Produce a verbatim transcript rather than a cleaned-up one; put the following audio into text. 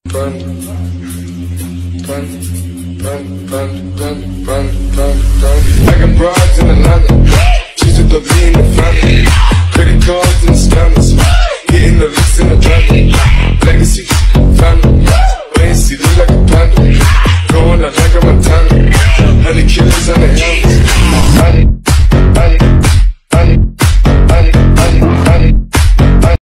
Run, run, run, run, run, run, run, run. I got broads in Atlanta. She's with the lean in the family. Credit cards and stuff.